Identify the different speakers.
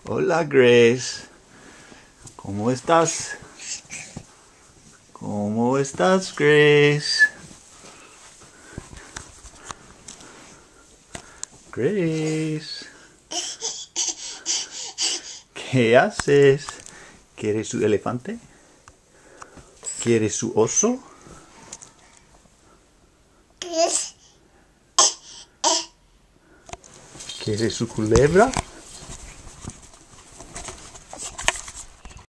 Speaker 1: Hola, Grace. ¿Cómo estás? ¿Cómo estás, Grace? Grace. ¿Qué haces? ¿Quieres su elefante? ¿Quieres su oso? ¿Quieres su culebra?